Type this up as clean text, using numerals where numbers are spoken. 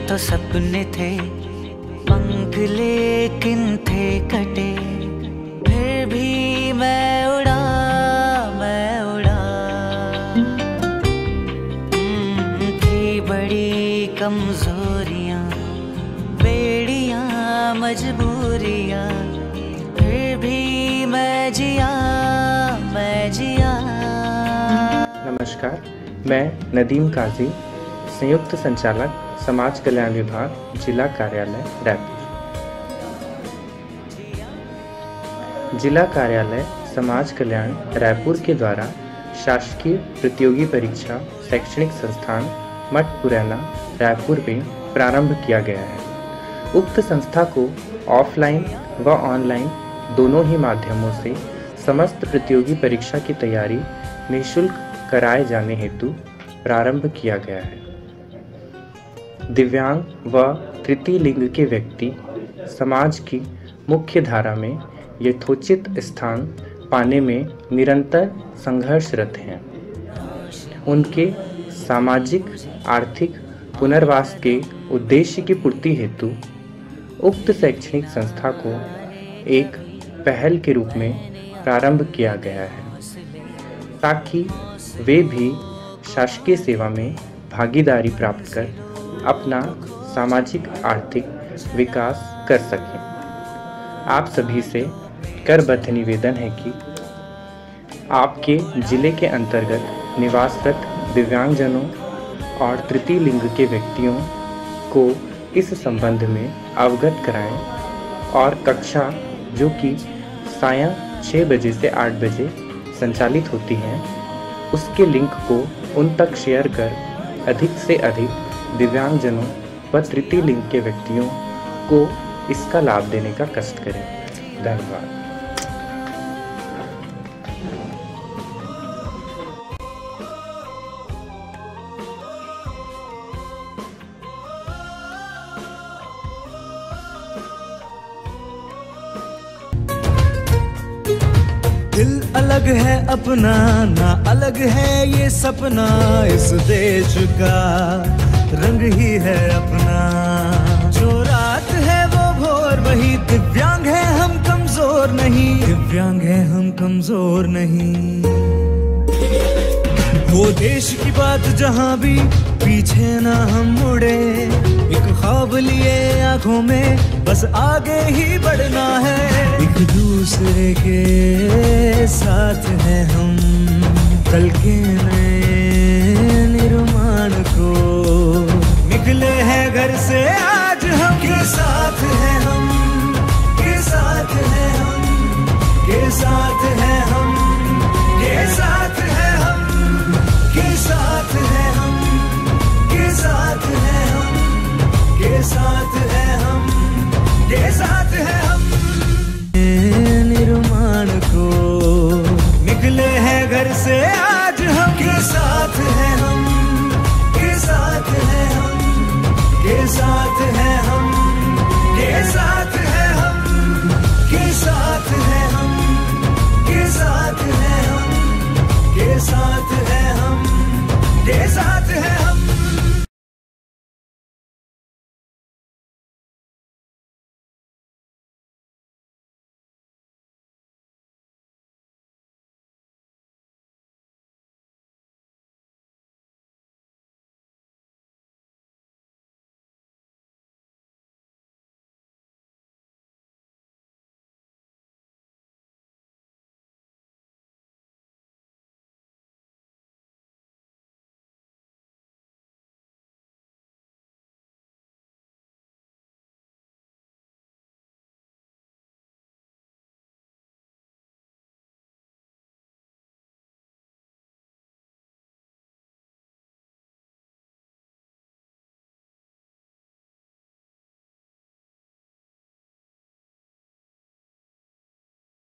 तो सपने थे, पंख लेकिन थे कटे, फिर भी मैं उड़ा, मैं उड़ा। थी बड़ी कमजोरियां, बेड़ियां, मजबूरियां, फिर भी मैं जिया, मैं जिया। नमस्कार, मैं नदीम काजी, संयुक्त संचालक समाज कल्याण विभाग, जिला कार्यालय रायपुर। जिला कार्यालय समाज कल्याण रायपुर के द्वारा शासकीय प्रतियोगी परीक्षा शैक्षणिक संस्थान मठ पुरैना रायपुर में प्रारंभ किया गया है। उक्त संस्था को ऑफलाइन व ऑनलाइन दोनों ही माध्यमों से समस्त प्रतियोगी परीक्षा की तैयारी निःशुल्क कराए जाने हेतु प्रारंभ किया गया है। दिव्यांग व तृतीय लिंग के व्यक्ति समाज की मुख्य धारा में यथोचित स्थान पाने में निरंतर संघर्षरत हैं। उनके सामाजिक आर्थिक पुनर्वास के उद्देश्य की पूर्ति हेतु उक्त शैक्षणिक संस्था को एक पहल के रूप में प्रारंभ किया गया है, ताकि वे भी शासकीय सेवा में भागीदारी प्राप्त कर अपना सामाजिक आर्थिक विकास कर सकें। आप सभी से करबद्ध निवेदन है कि आपके जिले के अंतर्गत निवासरत दिव्यांगजनों और तृतीय लिंग के व्यक्तियों को इस संबंध में अवगत कराएं और कक्षा जो कि सायं 6 बजे से 8 बजे संचालित होती हैं, उसके लिंक को उन तक शेयर कर अधिक से अधिक दिव्यांगजनों व तृतीय लिंग के व्यक्तियों को इसका लाभ देने का कष्ट करें। धन्यवाद। दिल अलग है अपना, ना अलग है ये सपना, इस देश का रंग ही है अपना। जो रात है वो भोर, वही दिव्यांग है हम कमजोर नहीं, दिव्यांग है हम कमजोर नहीं। वो देश की बात जहाँ भी पीछे ना हम मुड़े, एक ख्वाब लिए आंखों में बस आगे ही बढ़ना है। एक दूसरे के साथ हैं हम, कल के नए निर्माण को निकले हैं घर से आज हम के साथ